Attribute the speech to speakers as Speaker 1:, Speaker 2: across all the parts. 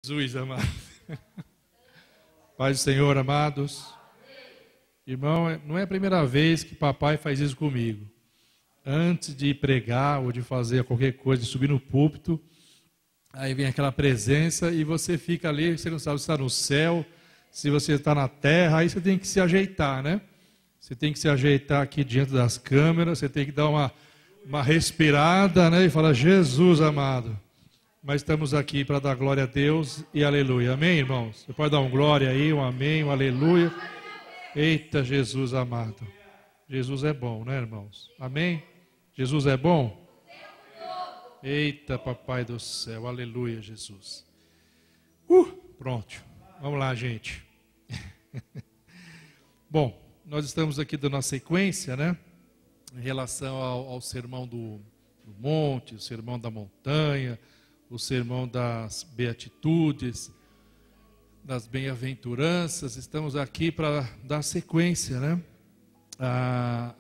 Speaker 1: Jesus amado. Paz do Senhor, amados. Irmão, não é a primeira vez que papai faz isso comigo. Antes de pregar ou de fazer qualquer coisa, de subir no púlpito, aí vem aquela presença e você fica ali, você não sabe se está no céu, se você está na terra, aí você tem que se ajeitar, né? Você tem que se ajeitar aqui diante das câmeras, você tem que dar uma respirada, né? E falar, Jesus amado. Mas estamos aqui para dar glória a Deus e aleluia. Amém, irmãos? Você pode dar um glória aí, um amém, um aleluia. Eita, Jesus amado. Jesus é bom, né, irmãos? Amém? Jesus é bom? Eita, papai do céu, aleluia, Jesus. Pronto. Vamos lá, gente. Bom, nós estamos aqui dando a sequência, né? Em relação ao sermão do monte, o sermão da montanha, o sermão das beatitudes, das bem-aventuranças. Estamos aqui para dar sequência, né, a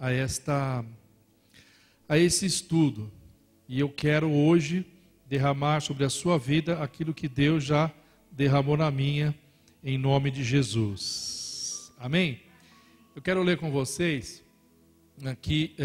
Speaker 1: esse estudo. E eu quero hoje derramar sobre a sua vida aquilo que Deus já derramou na minha, em nome de Jesus. Amém? Eu quero ler com vocês aqui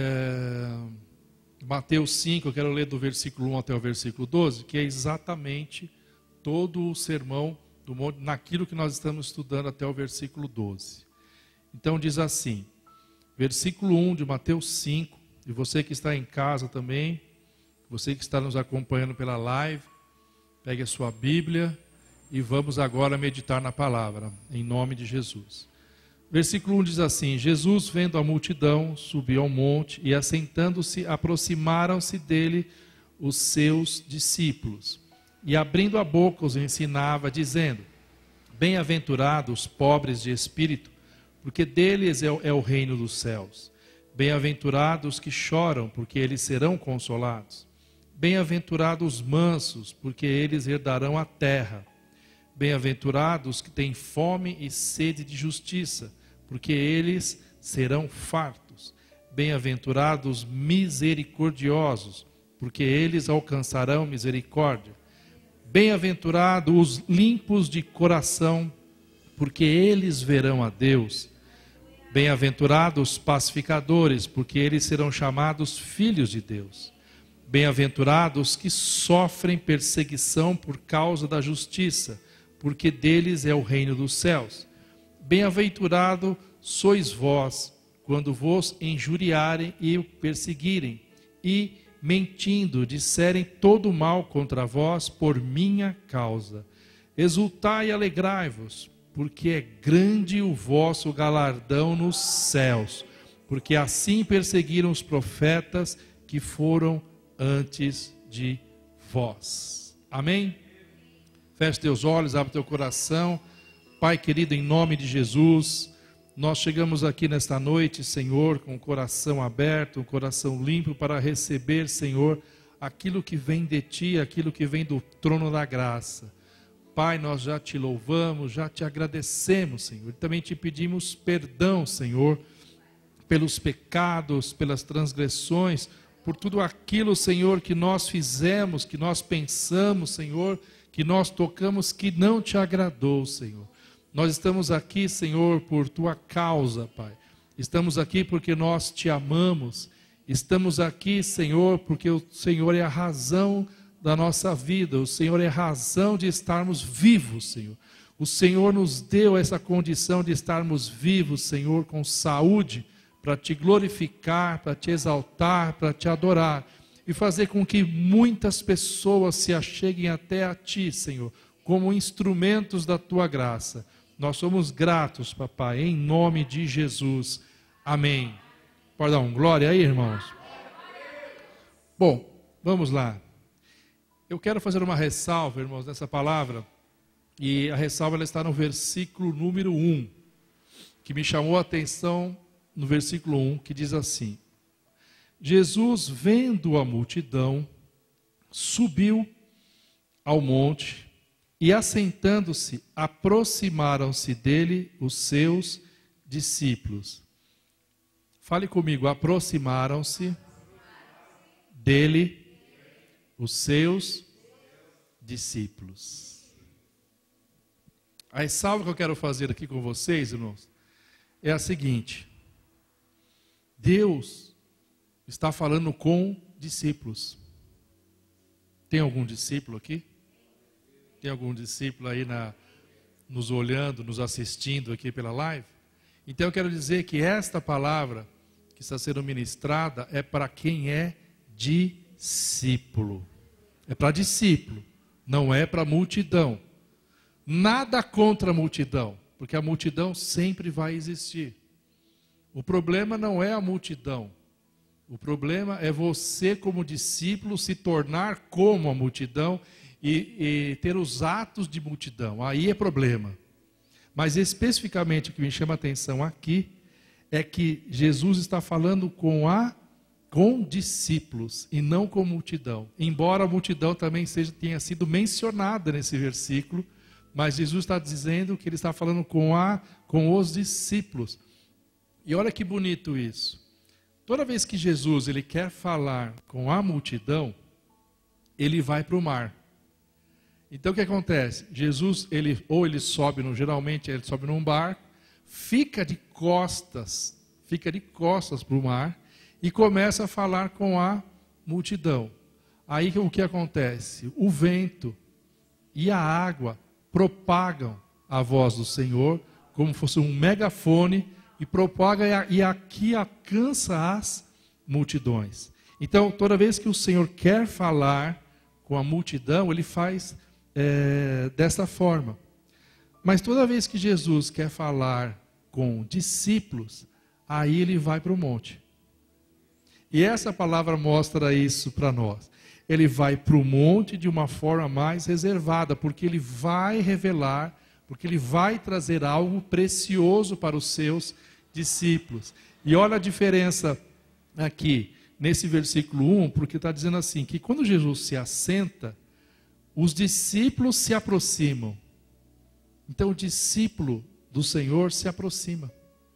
Speaker 1: Mateus 5, eu quero ler do versículo 1 até o versículo 12, que é exatamente todo o sermão do monte, naquilo que nós estamos estudando até o versículo 12. Então diz assim, versículo 1 de Mateus 5, e você que está em casa também, você que está nos acompanhando pela live, pegue a sua Bíblia e vamos agora meditar na palavra, em nome de Jesus. Versículo 1 diz assim, Jesus, vendo a multidão, subiu ao monte e, assentando-se, aproximaram-se dele os seus discípulos. E, abrindo a boca, os ensinava, dizendo, bem-aventurados os pobres de espírito, porque deles é o reino dos céus. Bem-aventurados os que choram, porque eles serão consolados. Bem-aventurados os mansos, porque eles herdarão a terra. Bem-aventurados os que têm fome e sede de justiça, porque eles serão fartos. Bem-aventurados misericordiosos, porque eles alcançarão misericórdia. Bem-aventurados os limpos de coração, porque eles verão a Deus. Bem-aventurados os pacificadores, porque eles serão chamados filhos de Deus. Bem-aventurados que sofrem perseguição por causa da justiça, porque deles é o reino dos céus. Bem-aventurado sois vós, quando vos injuriarem e o perseguirem, e, mentindo, disserem todo mal contra vós por minha causa. Exultai e alegrai-vos, porque é grande o vosso galardão nos céus, porque assim perseguiram os profetas que foram antes de vós. Amém? Feche teus olhos, abre teu coração. Pai querido, em nome de Jesus, nós chegamos aqui nesta noite, Senhor, com o coração aberto, um coração limpo para receber, Senhor, aquilo que vem de Ti, aquilo que vem do trono da graça. Pai, nós já Te louvamos, já Te agradecemos, Senhor. E também Te pedimos perdão, Senhor, pelos pecados, pelas transgressões, por tudo aquilo, Senhor, que nós fizemos, que nós pensamos, Senhor, que nós tocamos, que não Te agradou, Senhor. Nós estamos aqui, Senhor, por Tua causa, Pai. Estamos aqui porque nós Te amamos. Estamos aqui, Senhor, porque o Senhor é a razão da nossa vida. O Senhor é a razão de estarmos vivos, Senhor. O Senhor nos deu essa condição de estarmos vivos, Senhor, com saúde, para Te glorificar, para Te exaltar, para Te adorar. E fazer com que muitas pessoas se acheguem até a Ti, Senhor, como instrumentos da Tua graça. Nós somos gratos, papai, em nome de Jesus. Amém. Pode dar um glória aí, irmãos? Bom, vamos lá. Eu quero fazer uma ressalva, irmãos, nessa palavra. E a ressalva ela está no versículo número 1, que me chamou a atenção no versículo 1, que diz assim: Jesus, vendo a multidão, subiu ao monte e, assentando-se, aproximaram-se dele os seus discípulos. Fale comigo, aproximaram-se dele os seus discípulos. A ressalva que eu quero fazer aqui com vocês, irmãos, é a seguinte: Deus está falando com discípulos. Tem algum discípulo aqui? Tem algum discípulo aí nos olhando, nos assistindo aqui pela live? Então eu quero dizer que esta palavra que está sendo ministrada é para quem é discípulo. É para discípulo, não é para multidão. Nada contra a multidão, porque a multidão sempre vai existir. O problema não é a multidão. O problema é você, como discípulo, se tornar como a multidão e ter os atos de multidão. Aí é problema. Mas especificamente o que me chama a atenção aqui é que Jesus está falando com discípulos e não com multidão. Embora a multidão também tenha sido mencionada nesse versículo, mas Jesus está dizendo que ele está falando com os discípulos. E olha que bonito isso. Toda vez que Jesus ele quer falar com a multidão, ele vai para o mar. Então o que acontece? Jesus, ele sobe, geralmente ele sobe num barco, fica de costas para o mar e começa a falar com a multidão. Aí o que acontece? O vento e a água propagam a voz do Senhor como fosse um megafone e propaga e aqui alcança as multidões. Então, toda vez que o Senhor quer falar com a multidão, ele faz dessa forma. Mas toda vez que Jesus quer falar com discípulos, aí ele vai para o monte. E essa palavra mostra isso para nós. Ele vai para o monte de uma forma mais reservada, porque ele vai revelar, porque ele vai trazer algo precioso para os seus discípulos. E olha a diferença aqui, nesse versículo 1, porque está dizendo assim, que quando Jesus se assenta, os discípulos se aproximam. Então o discípulo do Senhor se aproxima.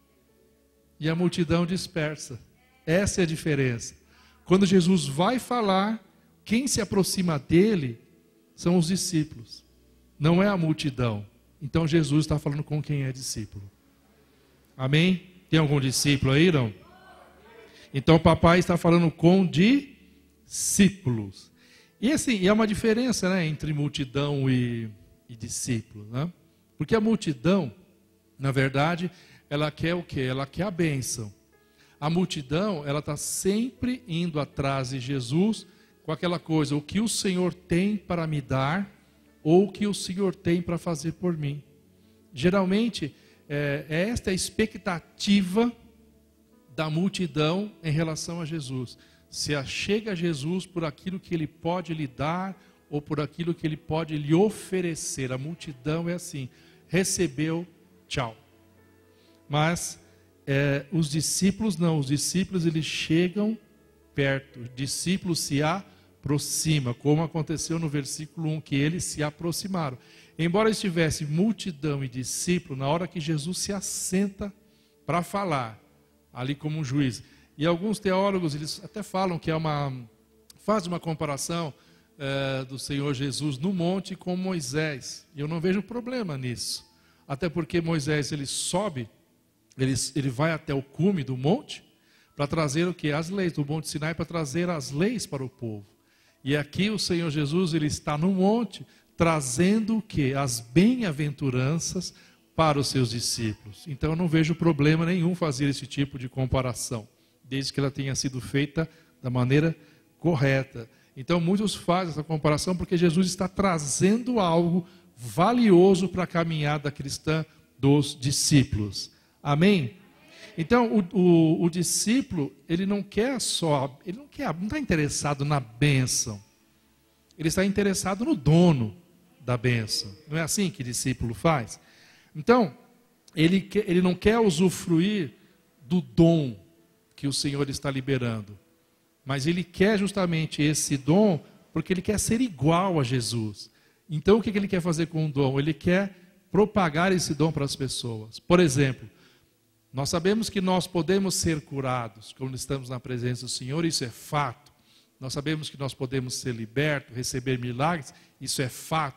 Speaker 1: E a multidão dispersa. Essa é a diferença. Quando Jesus vai falar, quem se aproxima dele são os discípulos. Não é a multidão. Então Jesus está falando com quem é discípulo. Amém? Tem algum discípulo aí, não? Então o papai está falando com discípulos. E assim, é uma diferença, né, entre multidão e discípulo, né? Porque a multidão, na verdade, ela quer o quê? Ela quer a bênção. A multidão, ela está sempre indo atrás de Jesus com aquela coisa, o que o Senhor tem para me dar, ou o que o Senhor tem para fazer por mim. Geralmente, esta é a expectativa da multidão em relação a Jesus. Se achega a Jesus por aquilo que Ele pode lhe dar, ou por aquilo que Ele pode lhe oferecer. A multidão é assim, recebeu, tchau. Mas os discípulos não, os discípulos eles chegam perto, os discípulos se aproximam, como aconteceu no versículo 1, que eles se aproximaram. Embora estivesse multidão e discípulo, na hora que Jesus se assenta para falar, ali como um juiz, e alguns teólogos eles até falam que faz uma comparação do Senhor Jesus no monte com Moisés, e eu não vejo problema nisso, até porque Moisés ele sobe, ele vai até o cume do monte, para trazer o que? As leis do Monte Sinai, para trazer as leis para o povo. E aqui o Senhor Jesus, ele está no monte, trazendo o que? As bem-aventuranças para os seus discípulos. Então eu não vejo problema nenhum fazer esse tipo de comparação, desde que ela tenha sido feita da maneira correta. Então muitos fazem essa comparação porque Jesus está trazendo algo valioso para a caminhada cristã dos discípulos. Amém? Então o discípulo, ele não está interessado na bênção, ele está interessado no dono da bênção. Não é assim que discípulo faz? Então, ele não quer usufruir do dom que o Senhor está liberando, mas ele quer justamente esse dom porque ele quer ser igual a Jesus. Então o que ele quer fazer com o dom? Ele quer propagar esse dom para as pessoas. Por exemplo, nós sabemos que nós podemos ser curados quando estamos na presença do Senhor, isso é fato. Nós sabemos que nós podemos ser libertos, receber milagres, isso é fato.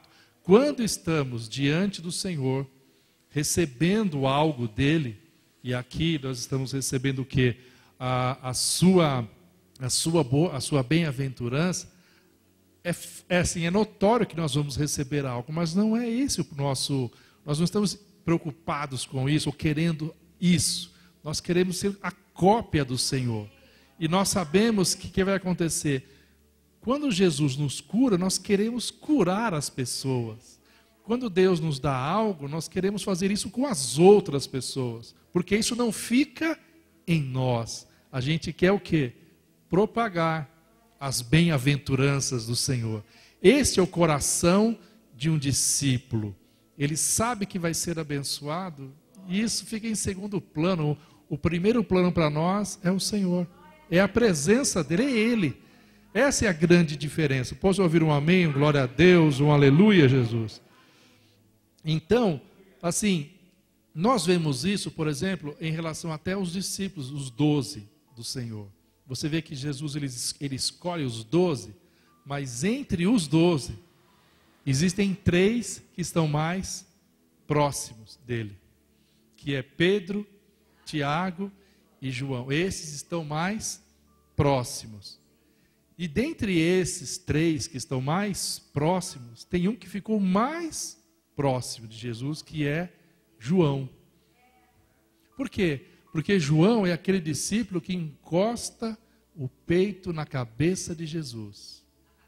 Speaker 1: quando estamos diante do Senhor, recebendo algo dele, e aqui nós estamos recebendo o quê? A sua bem-aventurança, assim, é notório que nós vamos receber algo, mas não é esse o nosso, nós não estamos preocupados com isso, ou querendo isso, nós queremos ser a cópia do Senhor, e nós sabemos que o que vai acontecer? Quando Jesus nos cura, nós queremos curar as pessoas. Quando Deus nos dá algo, nós queremos fazer isso com as outras pessoas, porque isso não fica em nós. A gente quer o quê? Propagar as bem-aventuranças do Senhor. Esse é o coração de um discípulo. Ele sabe que vai ser abençoado, e isso fica em segundo plano. O primeiro plano para nós é o Senhor, é a presença dele, é Ele. Essa é a grande diferença. Posso ouvir um amém, um glória a Deus, um aleluia, Jesus? Então, assim, nós vemos isso, por exemplo, em relação até aos discípulos, os 12 do Senhor. Você vê que Jesus ele escolhe os 12, mas entre os 12, existem 3 que estão mais próximos dele, que é Pedro, Tiago e João. Esses estão mais próximos. E dentre esses 3 que estão mais próximos, tem um que ficou mais próximo de Jesus, que é João. Por quê? Porque João é aquele discípulo que encosta o peito na cabeça de Jesus.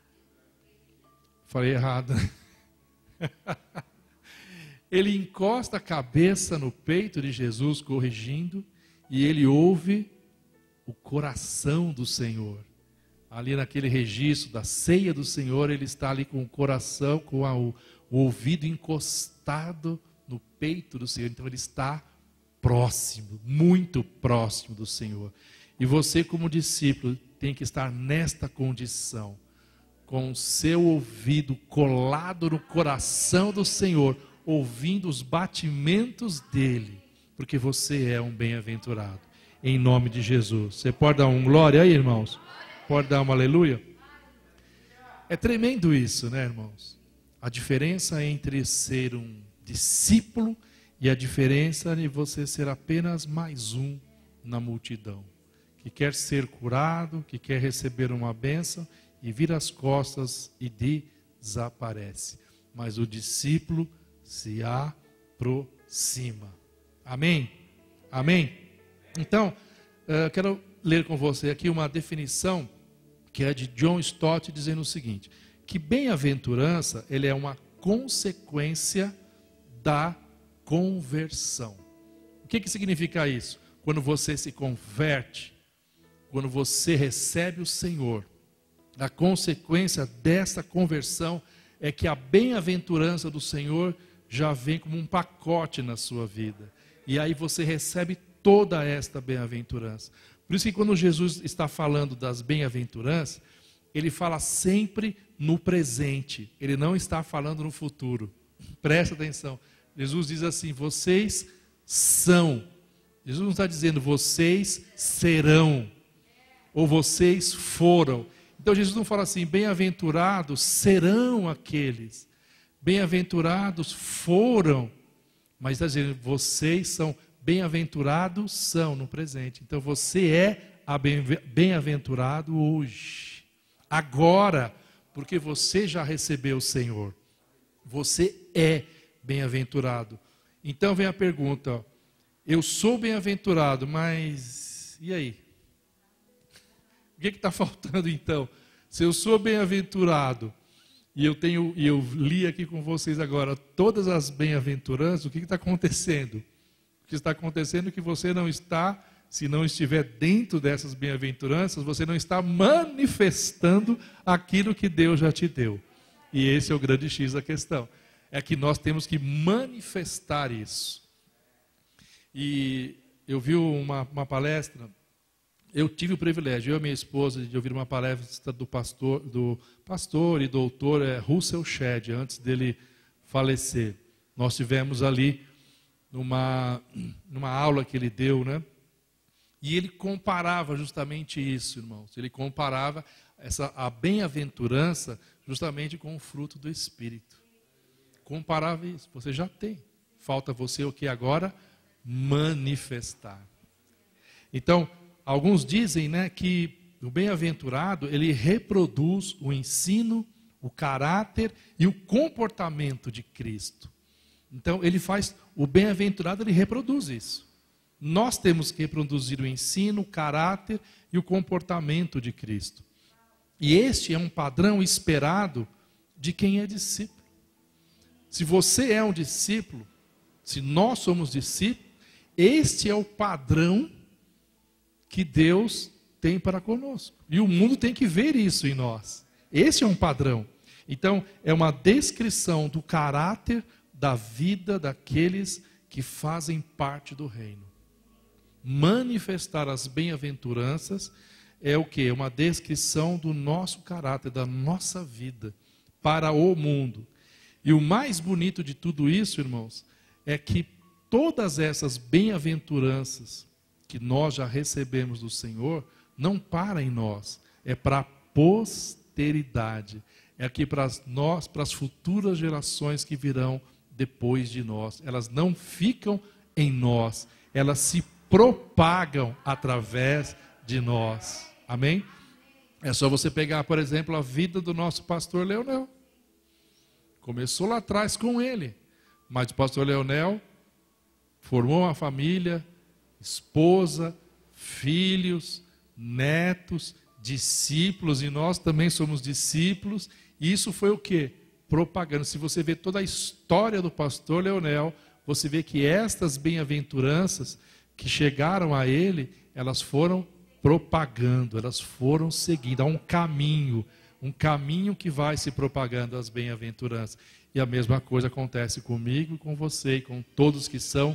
Speaker 1: Falei errado. Ele encosta a cabeça no peito de Jesus, corrigindo, e ele ouve o coração do Senhor. Ali naquele registro da ceia do Senhor, ele está ali com o coração, com o ouvido encostado no peito do Senhor. Então ele está próximo, muito próximo do Senhor. E você, como discípulo, tem que estar nesta condição, com o seu ouvido colado no coração do Senhor, ouvindo os batimentos dele, porque você é um bem-aventurado. Em nome de Jesus. Você pode dar um glória aí, irmãos? Pode dar uma aleluia? É tremendo isso, né, irmãos? A diferença entre ser um discípulo e a diferença de você ser apenas mais um na multidão, que quer ser curado, que quer receber uma bênção e vira as costas e desaparece. Mas o discípulo se aproxima. Amém? Amém? Então, quero ler com você aqui uma definição que é de John Stott, dizendo o seguinte, que bem-aventurança, ele é uma consequência da conversão. O que significa isso? Quando você se converte, quando você recebe o Senhor, a consequência dessa conversão é que a bem-aventurança do Senhor já vem como um pacote na sua vida. E aí você recebe toda esta bem-aventurança. Por isso que quando Jesus está falando das bem-aventuranças, ele fala sempre no presente, ele não está falando no futuro. Presta atenção. Jesus diz assim, vocês são. Jesus não está dizendo vocês serão, ou vocês foram. Então Jesus não fala assim, bem-aventurados serão aqueles, bem-aventurados foram, mas está dizendo, vocês são bem-aventurados são no presente. Então você é bem-aventurado hoje, agora, porque você já recebeu o Senhor. Você é bem-aventurado. Então vem a pergunta, eu sou bem-aventurado, mas e aí? O que está faltando então? Se eu sou bem-aventurado, e eu li aqui com vocês agora todas as bem-aventuranças, o que está acontecendo? O que está acontecendo é que você não está, se não estiver dentro dessas bem-aventuranças, você não está manifestando aquilo que Deus já te deu. E esse é o grande X da questão. É que nós temos que manifestar isso. E eu vi uma palestra, eu tive o privilégio, eu e minha esposa, de ouvir uma palestra do pastor e doutor Russell Shedd, antes dele falecer. Nós tivemos ali numa aula que ele deu, né? E ele comparava justamente isso, irmãos. Ele comparava a bem-aventurança justamente com o fruto do Espírito. comparável a isso. Você já tem. Falta você o que agora? Manifestar. Então, alguns dizem, né, que o bem-aventurado, ele reproduz o ensino, o caráter e o comportamento de Cristo. Então, ele faz, o bem-aventurado, ele reproduz isso. Nós temos que reproduzir o ensino, o caráter e o comportamento de Cristo. E este é um padrão esperado de quem é discípulo. Se você é um discípulo, se nós somos discípulos, este é o padrão que Deus tem para conosco. E o mundo tem que ver isso em nós. Esse é um padrão. Então, é uma descrição do caráter da vida daqueles que fazem parte do reino. Manifestar as bem-aventuranças é o quê? Uma descrição do nosso caráter, da nossa vida para o mundo. E o mais bonito de tudo isso, irmãos, é que todas essas bem-aventuranças que nós já recebemos do Senhor, não para em nós, é para a posteridade. É aqui para nós, para as futuras gerações que virão depois de nós. Elas não ficam em nós, elas se propagam através de nós. Amém? É só você pegar, por exemplo, a vida do nosso pastor Leonel. Começou lá atrás com ele, mas o pastor Leonel formou uma família, esposa, filhos, netos, discípulos, e nós também somos discípulos. E isso foi o quê? Propaganda. Se você vê toda a história do pastor Leonel, você vê que estas bem-aventuranças que chegaram a ele, elas foram propagando, elas foram seguindo. Há um caminho que vai se propagando as bem-aventuranças. E a mesma coisa acontece comigo, com você e com todos que são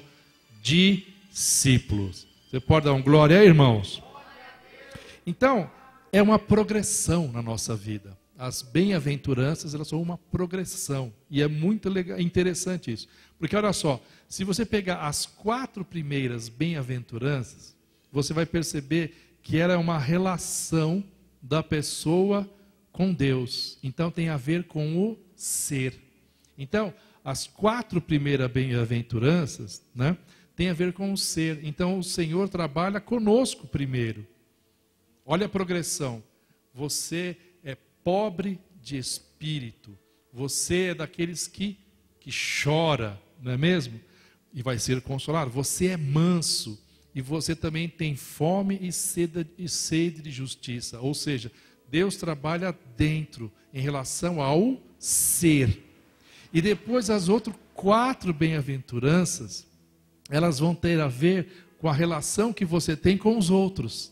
Speaker 1: discípulos. Você pode dar um glória aí, irmãos? Então, é uma progressão na nossa vida. As bem-aventuranças, elas são uma progressão. E é muito legal, interessante isso. Porque olha só, se você pegar as 4 primeiras bem-aventuranças, você vai perceber que ela é uma relação da pessoa com Deus. Então tem a ver com o ser. Então, as 4 primeiras bem-aventuranças, né, tem a ver com o ser. Então o Senhor trabalha conosco primeiro. Olha a progressão. Você é pobre de espírito. Você é daqueles que chora, não é mesmo? E vai ser consolado. Você é manso. E você também tem fome e sede de justiça. Ou seja, Deus trabalha dentro, em relação ao ser. E depois as outras 4 bem-aventuranças, elas vão ter a ver com a relação que você tem com os outros.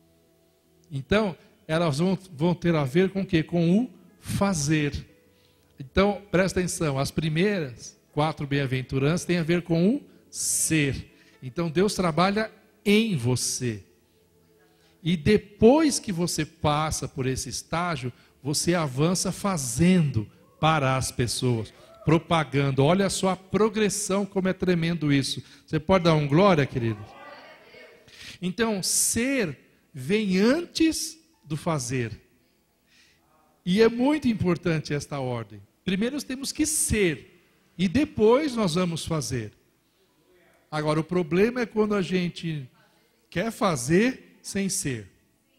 Speaker 1: Então, elas vão ter a ver com o quê? Com o fazer. Então, presta atenção, as primeiras 4 bem-aventuranças têm a ver com o ser. Então, Deus trabalha em você. E depois que você passa por esse estágio, você avança fazendo para as pessoas, propagando. Olha só a progressão, como é tremendo isso. Você pode dar um glória, querido? Então, ser vem antes do fazer. E é muito importante esta ordem. Primeiro nós temos que ser, e depois nós vamos fazer. Agora, o problema é quando a gente quer fazer sem ser.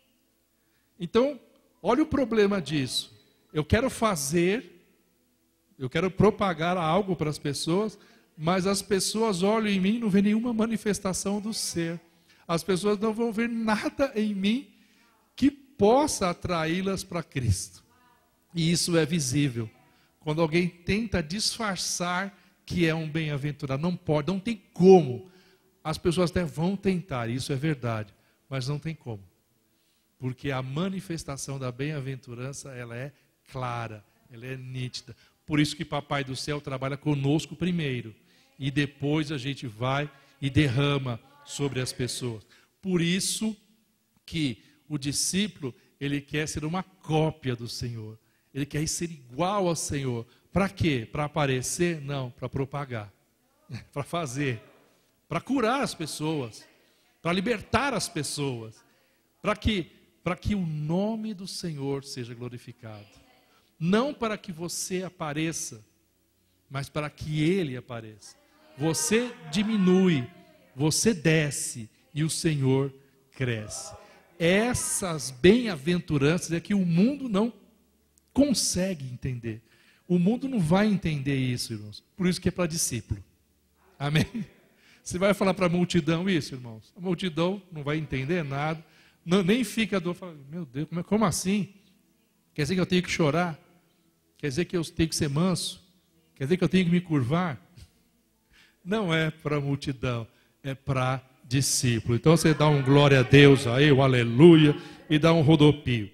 Speaker 1: Então, olha o problema disso. Eu quero fazer, eu quero propagar algo para as pessoas, mas as pessoas olham em mim e não vê nenhuma manifestação do ser. As pessoas não vão ver nada em mim que possa atraí-las para Cristo. E isso é visível. Quando alguém tenta disfarçar que é um bem-aventurado, não pode, não tem como. As pessoas até vão tentar, isso é verdade, mas não tem como. Porque a manifestação da bem-aventurança, ela é clara, ela é nítida. Por isso que Papai do Céu trabalha conosco primeiro, e depois a gente vai e derrama sobre as pessoas. Por isso que o discípulo, ele quer ser uma cópia do Senhor. Ele quer ser igual ao Senhor. Para quê? Para aparecer? Não, para propagar. Para fazer. Para curar as pessoas. Para libertar as pessoas. Para que o nome do Senhor seja glorificado. Não para que você apareça. mas para que Ele apareça. Você diminui, você desce e o Senhor cresce. Essas bem-aventuranças é que o mundo não consegue entender. O mundo não vai entender isso, irmãos. Por isso que é para discípulo. Amém? Você vai falar para a multidão isso, irmãos? A multidão não vai entender nada. Não, nem fica dor. Fala, meu Deus, como assim? Quer dizer que eu tenho que chorar? Quer dizer que eu tenho que ser manso? Quer dizer que eu tenho que me curvar? Não é para a multidão, é para discípulo. Então você dá um glória a Deus aí, um aleluia, e dá um rodopio.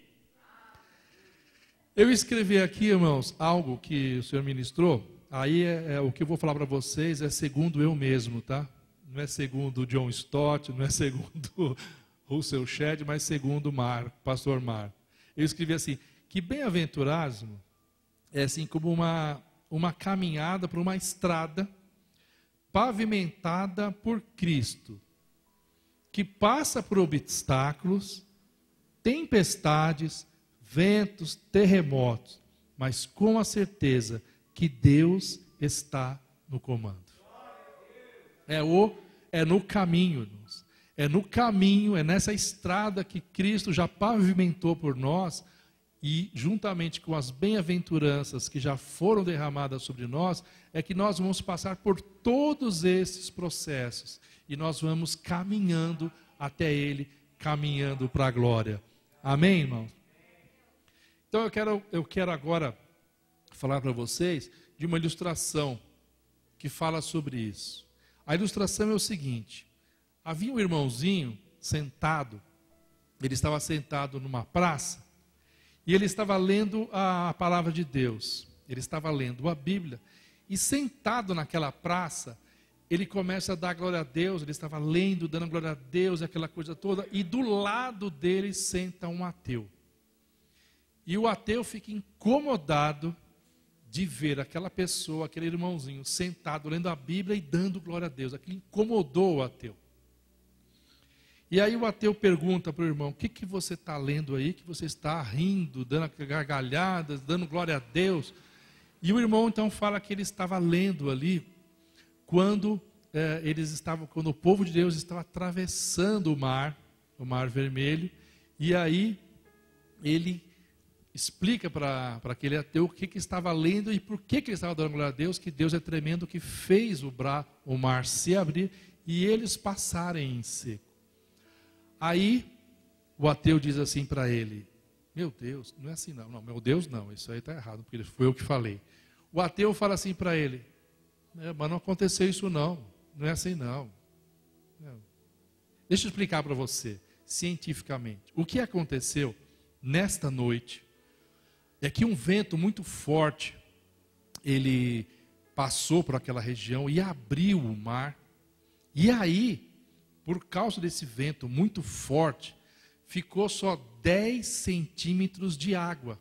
Speaker 1: Eu escrevi aqui, irmãos, algo que o Senhor ministrou. Aí o que eu vou falar para vocês é segundo eu mesmo, tá? Não é segundo John Stott, não é segundo Russell Shedd, mas segundo pastor Mar. Eu escrevi assim, que bem-aventurado é assim como uma caminhada por uma estrada pavimentada por Cristo, que passa por obstáculos, tempestades, ventos, terremotos, mas com a certeza que Deus está no comando. É no caminho, irmãos. É no caminho, é nessa estrada que Cristo já pavimentou por nós, e juntamente com as bem-aventuranças que já foram derramadas sobre nós, é que nós vamos passar por todos esses processos, e nós vamos caminhando até Ele, caminhando para a glória. Amém, irmãos? Então eu quero agora falar para vocês de uma ilustração que fala sobre isso. A ilustração é o seguinte: havia um irmãozinho sentado, ele estava sentado numa praça, e ele estava lendo a palavra de Deus, ele estava lendo a Bíblia, e sentado naquela praça, ele começa a dar glória a Deus, ele estava lendo, dando glória a Deus, aquela coisa toda, e do lado dele senta um ateu. E o ateu fica incomodado de ver aquela pessoa, aquele irmãozinho, sentado lendo a Bíblia e dando glória a Deus. Aquilo incomodou o ateu. E aí o ateu pergunta para o irmão, o que você está lendo aí, que você está rindo, dando gargalhadas, dando glória a Deus? E o irmão então fala que ele estava lendo ali, quando quando o povo de Deus estava atravessando o Mar Vermelho, e aí ele explica para aquele ateu o que estava lendo e por que ele estava dando glória a Deus, que Deus é tremendo, que fez o mar se abrir e eles passarem em seco. Aí o ateu diz assim para ele, meu Deus, não é assim não, meu Deus não, isso aí está errado, porque foi eu que falei. O ateu fala assim para ele, mas não aconteceu isso não é assim não. Deixa eu explicar para você, cientificamente. O que aconteceu nesta noite é que um vento muito forte, ele passou por aquela região e abriu o mar. E aí, por causa desse vento muito forte, ficou só 10 centímetros de água.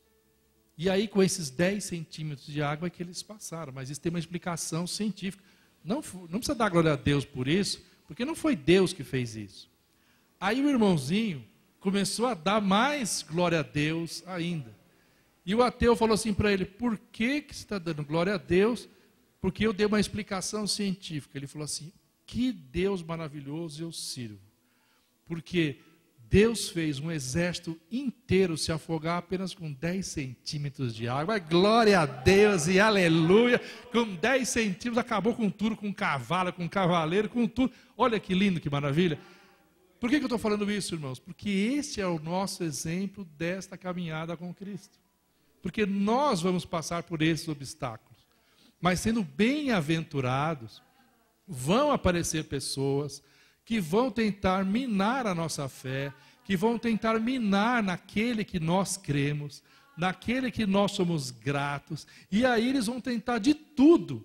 Speaker 1: E aí, com esses 10 centímetros de água é que eles passaram. Mas isso tem uma explicação científica. Não precisa dar glória a Deus por isso, porque não foi Deus que fez isso. Aí o irmãozinho começou a dar mais glória a Deus ainda. E o ateu falou assim para ele, por que você está dando glória a Deus? Porque eu dei uma explicação científica. Ele falou assim, que Deus maravilhoso eu sirvo. Porque Deus fez um exército inteiro se afogar apenas com 10 centímetros de água. Glória a Deus e aleluia. Com 10 centímetros acabou com tudo, com cavalo, com cavaleiro, com tudo. Olha que lindo, que maravilha. Por que eu estou falando isso, irmãos? Porque esse é o nosso exemplo desta caminhada com Cristo. Porque nós vamos passar por esses obstáculos. Mas sendo bem-aventurados, vão aparecer pessoas que vão tentar minar a nossa fé, que vão tentar minar naquele que nós cremos, naquele que nós somos gratos. E aí eles vão tentar de tudo,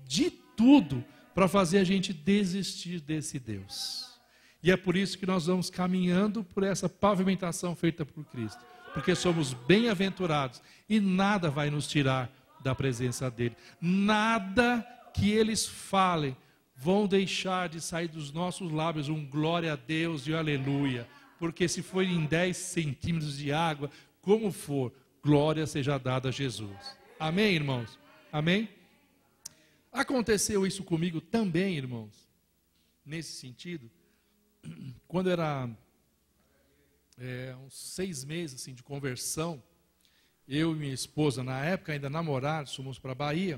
Speaker 1: para fazer a gente desistir desse Deus. E é por isso que nós vamos caminhando por essa pavimentação feita por Cristo. Porque somos bem-aventurados e nada vai nos tirar da presença dele. Nada que eles falem vão deixar de sair dos nossos lábios um glória a Deus e um aleluia. Porque se for em 10 centímetros de água, como for, glória seja dada a Jesus. Amém, irmãos? Amém? Aconteceu isso comigo também, irmãos, nesse sentido, quando era uns 6 meses assim, de conversão, eu e minha esposa, na época ainda namorados, fomos para a Bahia.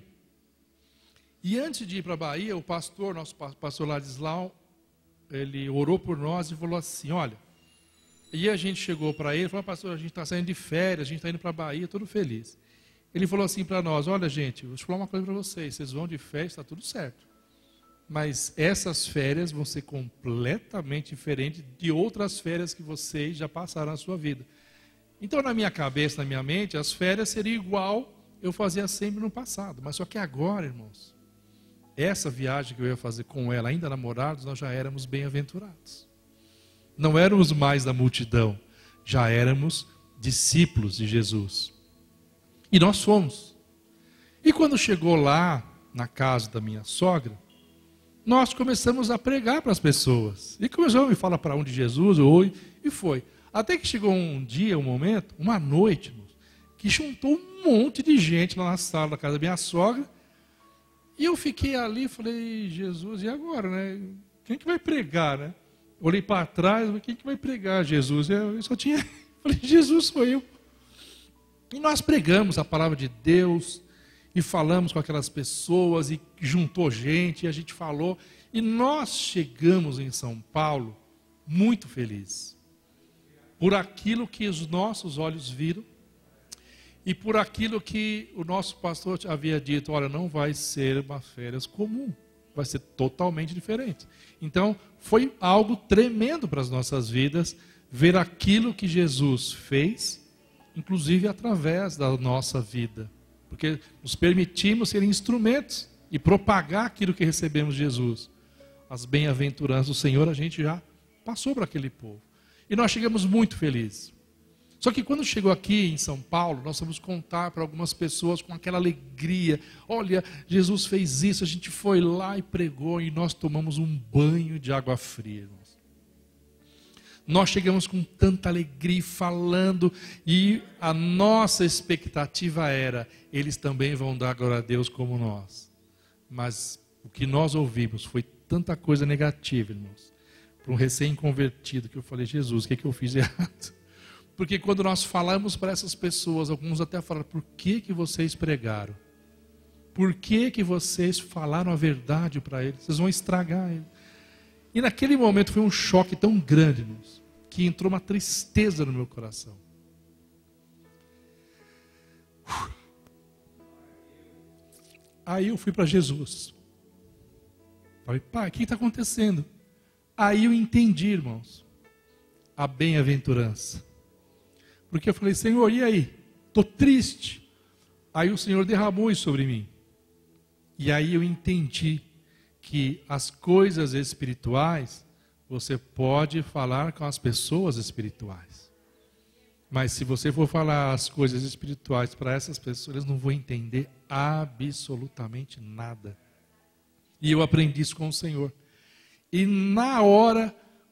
Speaker 1: E antes de ir para a Bahia, o pastor, nosso pastor Ladislau, ele orou por nós e falou assim, olha, e a gente chegou para ele e falou, pastor, a gente está saindo de férias, a gente está indo para a Bahia, todo feliz. Ele falou assim para nós, olha gente, vou te falar uma coisa para vocês vão de férias, está tudo certo. Mas essas férias vão ser completamente diferentes de outras férias que vocês já passaram na sua vida. Então, na minha cabeça, na minha mente, as férias seriam igual eu fazia sempre no passado. Mas só que agora, irmãos, essa viagem que eu ia fazer com ela, ainda namorados, nós já éramos bem-aventurados. Não éramos mais da multidão, já éramos discípulos de Jesus. E nós fomos. E quando chegou lá, na casa da minha sogra, nós começamos a pregar para as pessoas. E começamos a falar para um de Jesus, oi, e foi. Até que chegou um dia, um momento, uma noite, que juntou um monte de gente lá na sala da casa da minha sogra. E eu fiquei ali e falei, Jesus, e agora, né? Quem que vai pregar, né? Olhei para trás, quem que vai pregar, Jesus? Eu só tinha, falei, Jesus sou eu. E nós pregamos a palavra de Deus, e falamos com aquelas pessoas, e juntou gente, e a gente falou. E nós chegamos em São Paulo muito felizes. Por aquilo que os nossos olhos viram, e por aquilo que o nosso pastor havia dito, olha, não vai ser uma férias comum, vai ser totalmente diferente. Então, foi algo tremendo para as nossas vidas, ver aquilo que Jesus fez, inclusive através da nossa vida. Porque nos permitimos ser instrumentos e propagar aquilo que recebemos de Jesus. As bem-aventuranças do Senhor, a gente já passou para aquele povo. E nós chegamos muito felizes. Só que quando chegou aqui em São Paulo, nós vamos contar para algumas pessoas com aquela alegria. Olha, Jesus fez isso, a gente foi lá e pregou e nós tomamos um banho de água fria. Irmãos. Nós chegamos com tanta alegria falando e a nossa expectativa era, eles também vão dar glória a Deus como nós. Mas o que nós ouvimos foi tanta coisa negativa, irmãos. Para um recém-convertido que eu falei, Jesus, o que eu fiz errado? Porque quando nós falamos para essas pessoas, alguns até falaram, por que vocês pregaram? Por que vocês falaram a verdade para eles? Vocês vão estragar ele. E naquele momento foi um choque tão grande, irmãos, que entrou uma tristeza no meu coração. Aí eu fui para Jesus. Falei, pai, o que está acontecendo? Aí eu entendi, irmãos, a bem-aventurança. Porque eu falei, Senhor, e aí? Estou triste. Aí o Senhor derramou isso sobre mim. E aí eu entendi que as coisas espirituais, você pode falar com as pessoas espirituais. Mas se você for falar as coisas espirituais para essas pessoas, eles não vão entender absolutamente nada. E eu aprendi isso com o Senhor. E na hora,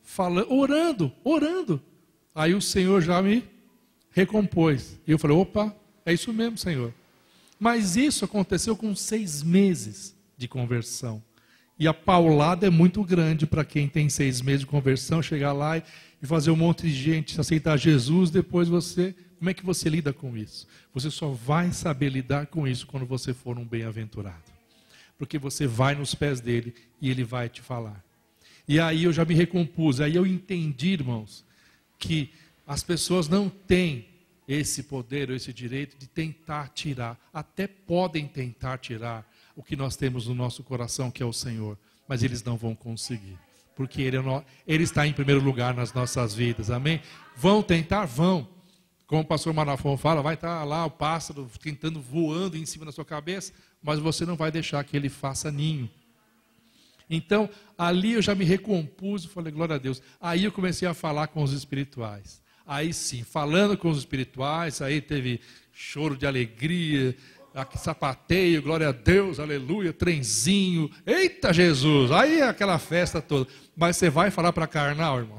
Speaker 1: orando, aí o Senhor já me recompôs. E eu falei, opa, é isso mesmo, Senhor. Mas isso aconteceu com 6 meses de conversão. E a paulada é muito grande para quem tem 6 meses de conversão, chegar lá e fazer um monte de gente aceitar Jesus, depois como é que você lida com isso? Você só vai saber lidar com isso quando você for um bem-aventurado. Porque você vai nos pés dele e ele vai te falar. E aí eu já me recompus, aí eu entendi, irmãos, que as pessoas não têm esse poder ou esse direito de tentar tirar, até podem tentar tirar o que nós temos no nosso coração, que é o Senhor, mas eles não vão conseguir, porque Ele está em primeiro lugar nas nossas vidas, amém? Vão tentar? Vão. Como o pastor Manafon fala, vai estar lá o pássaro tentando voando em cima da sua cabeça, mas você não vai deixar que ele faça ninho. Então, ali eu já me recompus e falei, glória a Deus. Aí eu comecei a falar com os espirituais. Aí sim, falando com os espirituais, aí teve choro de alegria, sapateio, glória a Deus, aleluia, trenzinho, eita Jesus, aí é aquela festa toda. Mas você vai falar para carnal, irmão?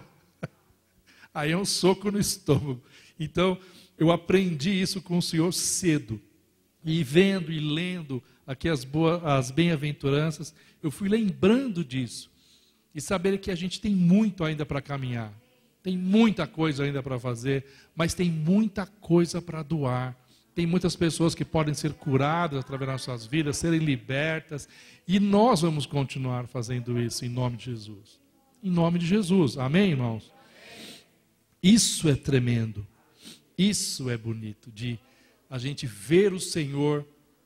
Speaker 1: Aí é um soco no estômago. Então, eu aprendi isso com o Senhor cedo. E vendo e lendo aqui as bem-aventuranças, eu fui lembrando disso. E saber que a gente tem muito ainda para caminhar. Tem muita coisa ainda para fazer, mas tem muita coisa para doar. Tem muitas pessoas que podem ser curadas através das suas vidas, serem libertas. E nós vamos continuar fazendo isso em nome de Jesus. Em nome de Jesus. Amém, irmãos? Isso é tremendo. Isso é bonito, de a gente ver o Senhor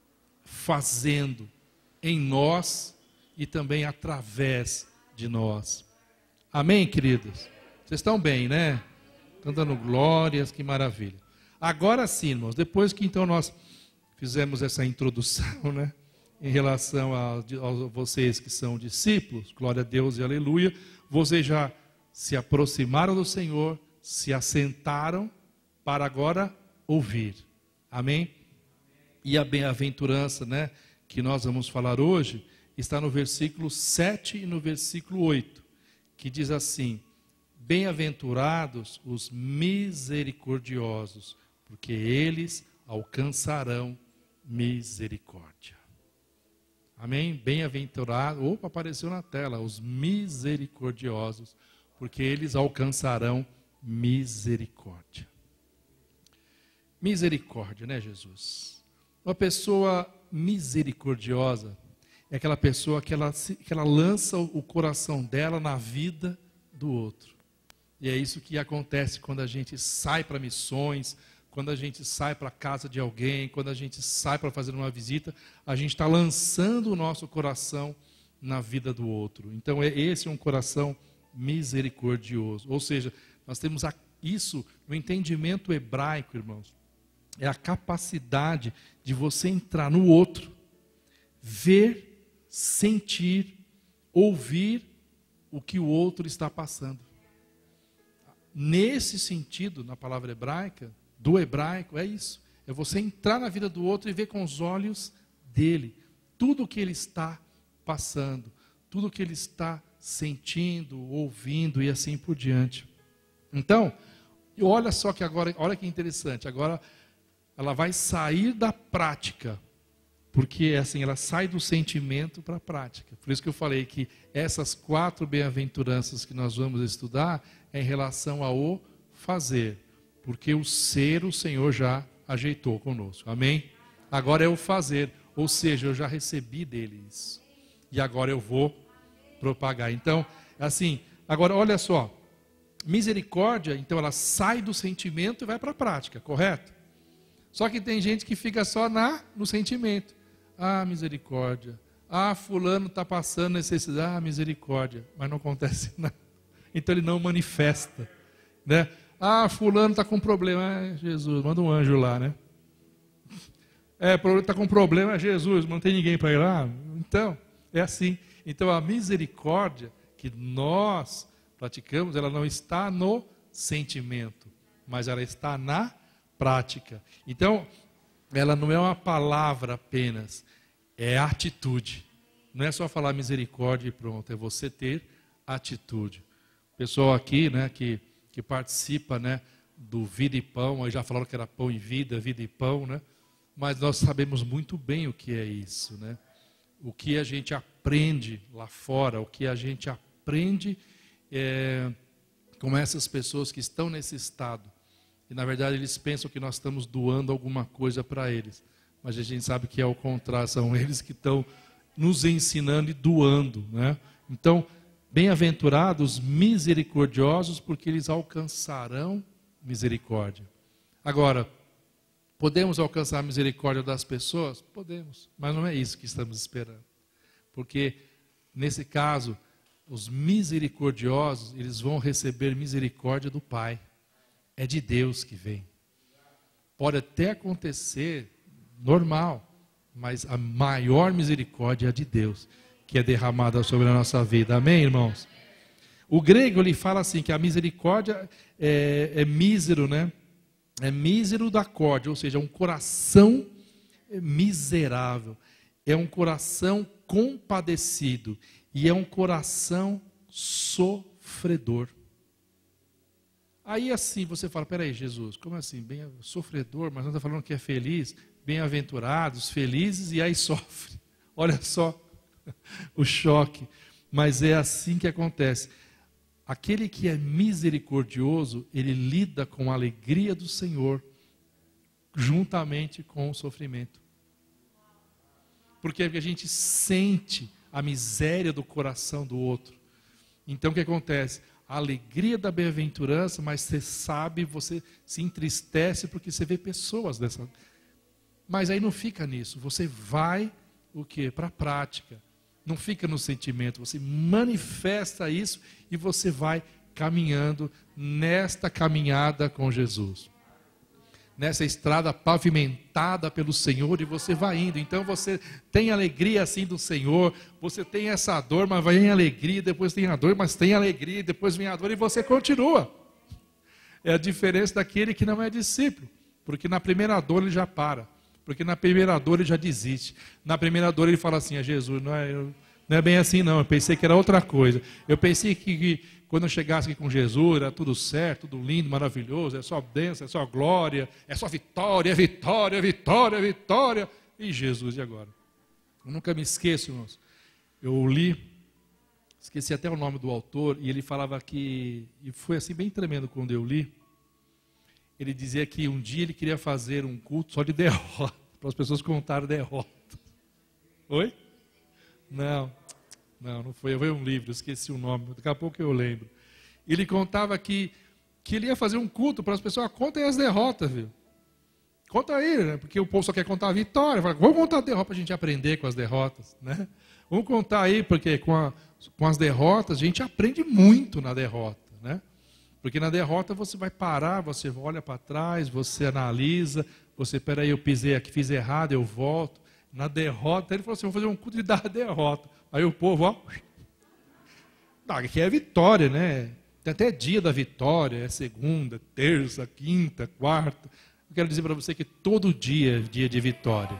Speaker 1: fazendo em nós e também através de nós. Amém, queridos? Vocês estão bem, né? Estão dando glórias, que maravilha. Agora sim, irmãos, depois que então nós fizemos essa introdução, né? Em relação a vocês que são discípulos, glória a Deus e aleluia, vocês já se aproximaram do Senhor, se assentaram para agora ouvir. Amém? E a bem-aventurança, né, que nós vamos falar hoje, está no versículo 7 e no versículo 8, que diz assim: bem-aventurados os misericordiosos, porque eles alcançarão misericórdia. Amém? Bem-aventurados, opa, apareceu na tela, os misericordiosos, porque eles alcançarão misericórdia. Misericórdia, né, Jesus? Uma pessoa misericordiosa é aquela pessoa que ela lança o coração dela na vida do outro. E é isso que acontece quando a gente sai para missões, quando a gente sai para a casa de alguém, quando a gente sai para fazer uma visita, a gente está lançando o nosso coração na vida do outro. Então, esse é um coração misericordioso. Ou seja, nós temos isso no entendimento hebraico, irmãos. É a capacidade de você entrar no outro, ver, sentir, ouvir o que o outro está passando. Nesse sentido, na palavra hebraica, do hebraico, é isso. É você entrar na vida do outro e ver com os olhos dele tudo o que ele está passando, tudo o que ele está sentindo, ouvindo e assim por diante. Então, olha só que agora, olha que interessante, agora ela vai sair da prática, porque assim, ela sai do sentimento para a prática. Por isso que eu falei que essas 4 bem-aventuranças que nós vamos estudar é em relação ao fazer, porque o ser o Senhor já ajeitou conosco, amém? Agora é o fazer, ou seja, eu já recebi dele isso, e agora eu vou propagar. Então, assim, agora olha só, misericórdia, então ela sai do sentimento e vai para a prática, correto? Só que tem gente que fica só no sentimento. Ah, misericórdia. Ah, fulano está passando necessidade. Ah, misericórdia. Mas não acontece nada. Então ele não manifesta, né? Ah, fulano está com problema. Ah, Jesus, manda um anjo lá, né? Está com problema, Jesus, não tem ninguém para ir lá. Então, é assim. Então a misericórdia que nós praticamos, ela não está no sentimento, mas ela está na prática. Então, ela não é uma palavra apenas, é atitude. Não é só falar misericórdia e pronto, é você ter atitude. O pessoal aqui, né, que participa, né, do Vida e Pão, aí já falaram que era pão e vida, vida e pão, né? Mas nós sabemos muito bem o que é isso, né? O que a gente aprende lá fora, o que a gente aprende com essas pessoas que estão nesse estado. E na verdade eles pensam que nós estamos doando alguma coisa para eles. Mas a gente sabe que é o contrário, são eles que estão nos ensinando e doando, né? Então, bem-aventurados misericordiosos, porque eles alcançarão misericórdia. Agora, podemos alcançar a misericórdia das pessoas? Podemos, mas não é isso que estamos esperando. Porque, nesse caso, os misericordiosos, eles vão receber misericórdia do Pai. É de Deus que vem. Pode até acontecer, normal, mas a maior misericórdia é a de Deus, que é derramada sobre a nossa vida. Amém, irmãos? O grego, ele fala assim, que a misericórdia é mísero, né? É mísero da córdia, ou seja, é um coração miserável. É um coração compadecido. E é um coração sofredor. Aí assim, você fala, peraí, Jesus, como assim? Bem sofredor, mas não está falando que é feliz? bem-aventurados, felizes, e aí sofre. Olha só o choque. Mas é assim que acontece. Aquele que é misericordioso, ele lida com a alegria do Senhor, juntamente com o sofrimento. Porque a gente sente a miséria do coração do outro. Então o que acontece? A alegria da bem-aventurança, mas você sabe, você se entristece porque você vê pessoas dessa. Mas aí não fica nisso, você vai o quê? Para a prática. Não fica no sentimento, você manifesta isso e você vai caminhando nesta caminhada com Jesus. Nessa estrada pavimentada pelo Senhor, e você vai indo. Então você tem alegria assim do Senhor, você tem essa dor, mas vai em alegria, depois tem a dor, mas tem alegria, depois vem a dor e você continua. É a diferença daquele que não é discípulo, porque na primeira dor ele já para, porque na primeira dor ele já desiste. Na primeira dor ele fala assim: Jesus, não é bem assim não, eu pensei que era outra coisa. Eu pensei que quando eu chegasse aqui com Jesus, era tudo certo, tudo lindo, maravilhoso, é só bênção, é só glória, é só vitória, vitória, vitória, vitória. E Jesus, e agora? Eu nunca me esqueço, irmãos. Eu li, esqueci até o nome do autor, e ele falava que, e foi assim bem tremendo quando eu li, ele dizia que um dia ele queria fazer um culto só de derrota, para as pessoas contarem derrota. Oi? Não foi. Eu vi um livro, esqueci o nome, daqui a pouco eu lembro. Ele contava que ele ia fazer um culto para as pessoas, contem as derrotas, viu? Conta aí, né? Porque o povo só quer contar a vitória. Fala, vamos contar a derrota para a gente aprender com as derrotas, né? Vamos contar aí, porque com as derrotas a gente aprende muito na derrota, né? Porque na derrota você vai parar, você olha para trás, você analisa, você, peraí, eu pisei aqui, fiz errado, eu volto. Na derrota, ele falou assim, vou fazer um culto de dar a derrota. Aí o povo, ó, aqui é vitória, né? Tem até dia da vitória, é segunda, terça, quinta, quarta. Eu quero dizer para você que todo dia é dia de vitória.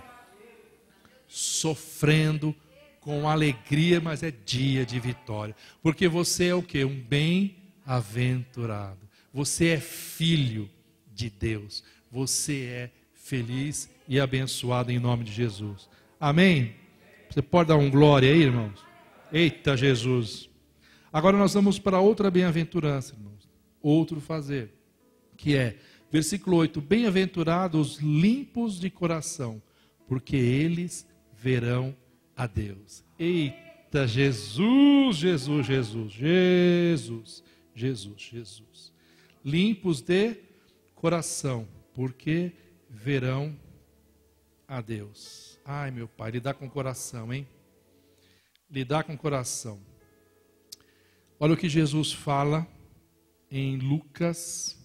Speaker 1: Sofrendo com alegria, mas é dia de vitória. Porque você é o quê? Um bem-aventurado. Você é filho de Deus. Você é feliz e abençoado em nome de Jesus. Amém? Você pode dar um glória aí, irmãos? Eita, Jesus. Agora nós vamos para outra bem-aventurança, irmãos. Outro fazer, que é, versículo 8, bem-aventurados limpos de coração, porque eles verão a Deus. Eita, Jesus, Jesus, Jesus, Jesus, Jesus, Jesus. Limpos de coração, porque verão a Deus. Ai, meu Pai, lidar com o coração, hein? Lidar com o coração. Olha o que Jesus fala em Lucas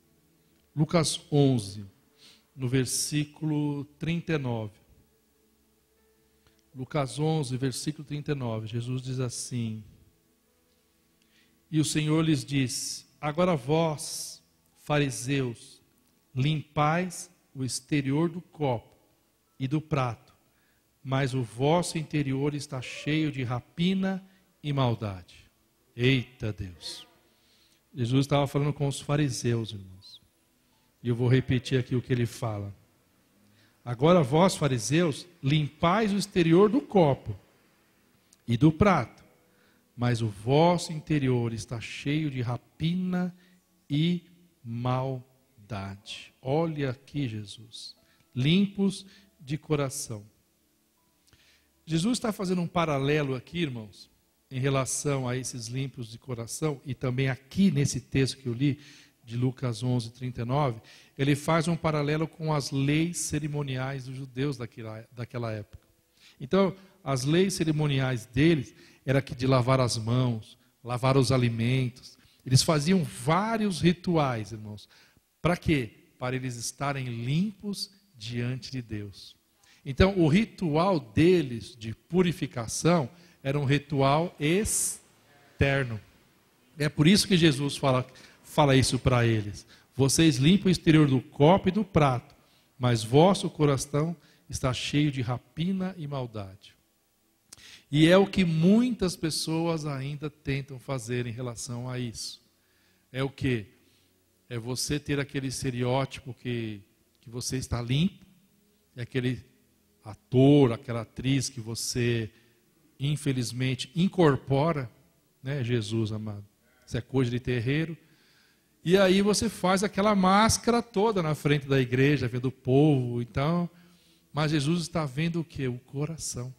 Speaker 1: 11, no versículo 39. Lucas 11, versículo 39. Jesus diz assim: e o Senhor lhes disse: agora vós, fariseus, limpais o exterior do copo e do prato, mas o vosso interior está cheio de rapina e maldade. Eita Deus! Jesus estava falando com os fariseus, irmãos. E eu vou repetir aqui o que ele fala. Agora vós, fariseus, limpais o exterior do copo e do prato, mas o vosso interior está cheio de rapina e maldade. Olha aqui, Jesus. Limpos de coração. Jesus está fazendo um paralelo aqui, irmãos, em relação a esses limpos de coração, e também aqui nesse texto que eu li, de Lucas 11, 39, ele faz um paralelo com as leis cerimoniais dos judeus daquela época. Então, as leis cerimoniais deles era que de lavar as mãos, lavar os alimentos. Eles faziam vários rituais, irmãos. Para quê? Para eles estarem limpos diante de Deus. Então, o ritual deles de purificação era um ritual externo. É por isso que Jesus fala isso para eles. Vocês limpam o exterior do copo e do prato, mas vosso coração está cheio de rapina e maldade. E é o que muitas pessoas ainda tentam fazer em relação a isso. É o quê? É você ter aquele estereótipo que você está limpo, e aquele ator, aquela atriz que você, infelizmente, incorpora, né, Jesus amado. Isso é coisa de terreiro. E aí você faz aquela máscara toda na frente da igreja, vendo o povo. Então, mas Jesus está vendo o quê? O coração.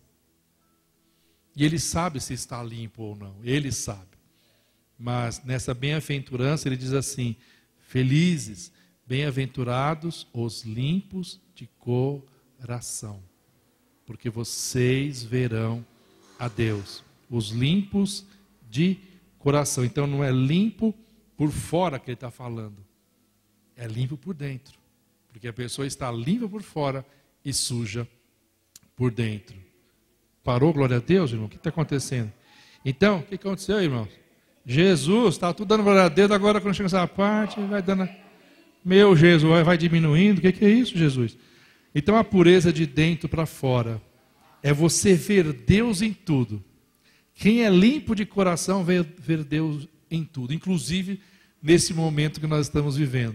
Speaker 1: E Ele sabe se está limpo ou não. Ele sabe. Mas nessa bem-aventurança ele diz assim: felizes, bem-aventurados os limpos de coração, porque vocês verão a Deus. Os limpos de coração. Então não é limpo por fora que ele está falando, é limpo por dentro, porque a pessoa está limpa por fora e suja por dentro. Parou, glória a Deus, irmão? O que está acontecendo? Então, o que aconteceu, irmãos? Jesus, está tudo dando glória a Deus, agora quando chega essa parte, vai dando, meu Jesus, vai diminuindo. O que é isso, Jesus? Então a pureza de dentro para fora é você ver Deus em tudo. Quem é limpo de coração vê ver Deus em tudo, inclusive nesse momento que nós estamos vivendo.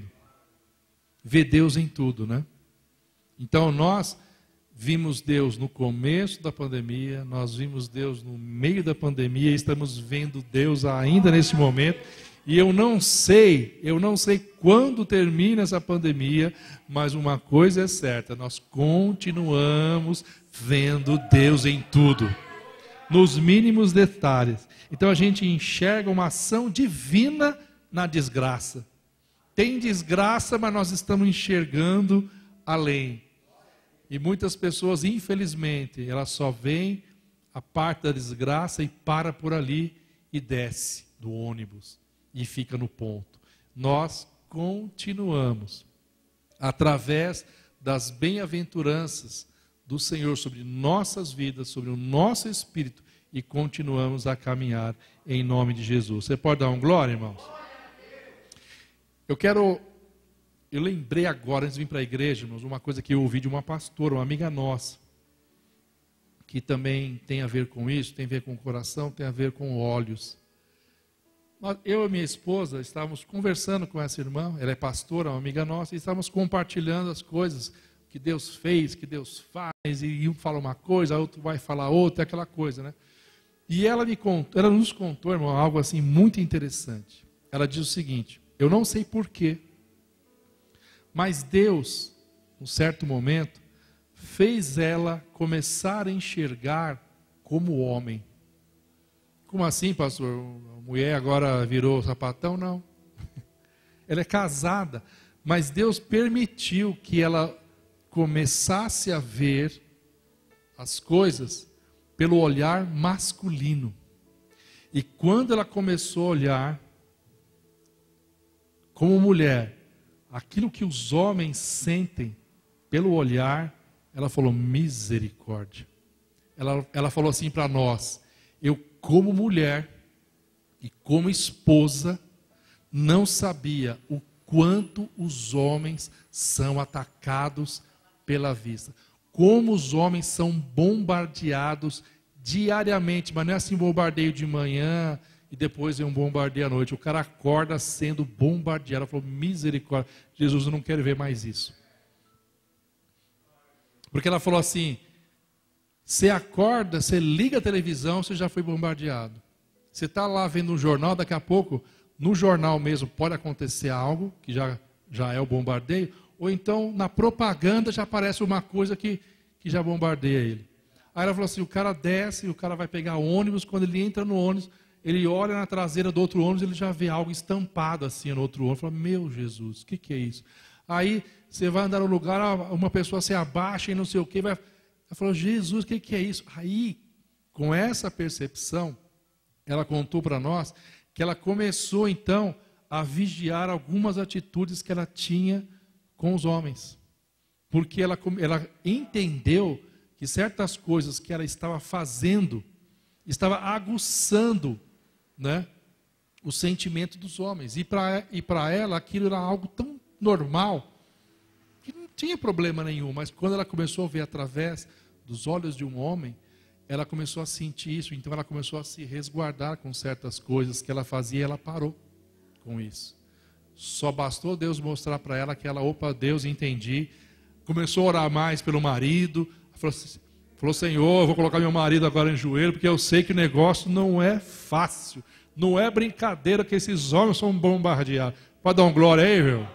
Speaker 1: Vê Deus em tudo, né? Então nós vimos Deus no começo da pandemia, nós vimos Deus no meio da pandemia, e estamos vendo Deus ainda nesse momento. E eu não sei quando termina essa pandemia, mas uma coisa é certa, nós continuamos vendo Deus em tudo, nos mínimos detalhes. Então a gente enxerga uma ação divina na desgraça. Tem desgraça, mas nós estamos enxergando além. E muitas pessoas, infelizmente, elas só veem a parte da desgraça e para por ali e desce do ônibus e fica no ponto. Nós continuamos, através das bem-aventuranças do Senhor sobre nossas vidas, sobre o nosso espírito, e continuamos a caminhar em nome de Jesus. Você pode dar um glória, irmãos? Eu lembrei agora, antes de vir para a igreja, irmãos, uma coisa que eu ouvi de uma pastora, uma amiga nossa, que também tem a ver com isso, tem a ver com o coração, tem a ver com olhos. Eu e minha esposa estávamos conversando com essa irmã, ela é pastora, uma amiga nossa, e estávamos compartilhando as coisas que Deus fez, que Deus faz, e um fala uma coisa, outro vai falar outra, aquela coisa, né? E ela nos contou, irmão, algo assim muito interessante. Ela diz o seguinte: eu não sei porquê, mas Deus, num certo momento, fez ela começar a enxergar como homem. Como assim, pastor? A mulher agora virou sapatão? Não. Ela é casada, mas Deus permitiu que ela começasse a ver as coisas pelo olhar masculino. E quando ela começou a olhar como mulher, aquilo que os homens sentem pelo olhar, ela falou: misericórdia. Ela falou assim para nós: eu, como mulher e como esposa, não sabia o quanto os homens são atacados pela vista. Como os homens são bombardeados diariamente, mas não é assim bombardeio de manhã e depois é um bombardeio à noite. O cara acorda sendo bombardeado. Ela falou: misericórdia, Jesus, eu não quero ver mais isso. Porque ela falou assim: você acorda, você liga a televisão, você já foi bombardeado. Você está lá vendo um jornal, daqui a pouco, no jornal mesmo, pode acontecer algo, que já é o bombardeio, ou então na propaganda já aparece uma coisa que já bombardeia ele. Aí ela falou assim: o cara desce, o cara vai pegar ônibus, quando ele entra no ônibus, ele olha na traseira do outro ônibus, ele já vê algo estampado assim no outro ônibus. Fala: meu Jesus, o que é isso? Aí você vai andar no lugar, uma pessoa se abaixa e não sei o que, ela falou: Jesus, o que é isso? Aí, com essa percepção, ela contou para nós que ela começou então a vigiar algumas atitudes que ela tinha com os homens. Porque ela entendeu que certas coisas que ela estava fazendo, estava aguçando, né, o sentimento dos homens. E para ela aquilo era algo tão normal, que não tinha problema nenhum. Mas quando ela começou a ver através dos olhos de um homem, ela começou a sentir isso. Então ela começou a se resguardar com certas coisas que ela fazia, e ela parou com isso. Só bastou Deus mostrar para ela que ela: opa, Deus, entendi. começou a orar mais pelo marido, falou, Senhor, eu vou colocar meu marido agora em joelho, porque eu sei que o negócio não é fácil, não é brincadeira que esses homens são bombardeados. Pode dar um glória aí, meu?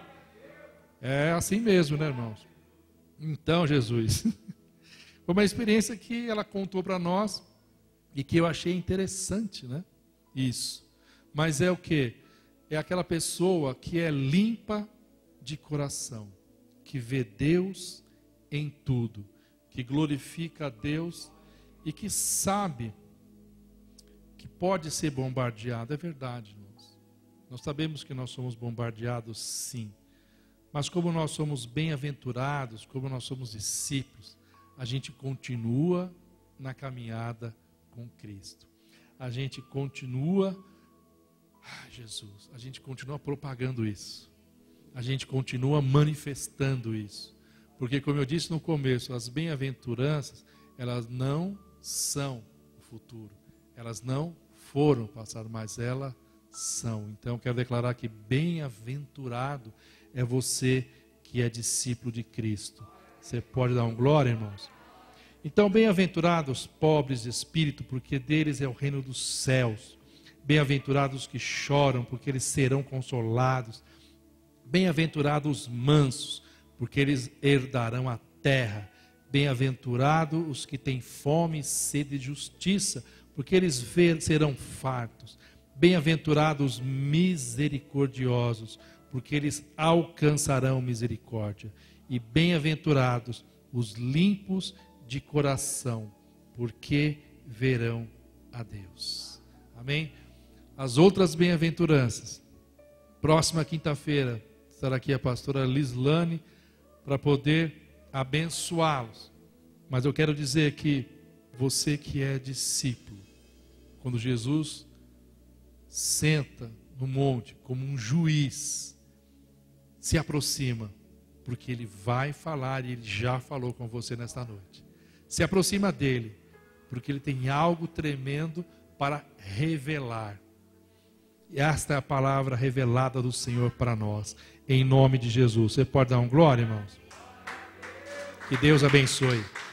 Speaker 1: É assim mesmo, né, irmãos? Então, Jesus, foi uma experiência que ela contou para nós e que eu achei interessante, né? Isso. Mas é o quê? É aquela pessoa que é limpa de coração, que vê Deus em tudo, que glorifica a Deus e que sabe que pode ser bombardeado. É verdade, irmãos. Nós sabemos que nós somos bombardeados, sim. Mas como nós somos bem-aventurados, como nós somos discípulos, a gente continua na caminhada com Cristo. A gente continua, Jesus, a gente continua propagando isso. A gente continua manifestando isso. Porque, como eu disse no começo, as bem-aventuranças, elas não são o futuro. Elas não foram passado, mas elas são. Então, eu quero declarar que bem-aventurado é você que é discípulo de Cristo. Você pode dar um glória, irmãos? Então, bem-aventurados pobres de espírito, porque deles é o reino dos céus. Bem-aventurados que choram, porque eles serão consolados. Bem-aventurados os mansos, porque eles herdarão a terra. Bem-aventurados os que têm fome e sede de justiça, porque eles serão fartos. Bem-aventurados os misericordiosos, porque eles alcançarão misericórdia. E bem-aventurados os limpos de coração, porque verão a Deus. Amém? As outras bem-aventuranças. Próxima quinta-feira estará aqui a pastora Lislane para poder abençoá-los. Mas eu quero dizer que você que é discípulo, quando Jesus senta no monte como um juiz, se aproxima, porque Ele vai falar e Ele já falou com você nesta noite. Se aproxima dEle, porque Ele tem algo tremendo para revelar. E esta é a palavra revelada do Senhor para nós, em nome de Jesus. Você pode dar um glória, irmãos? Que Deus abençoe.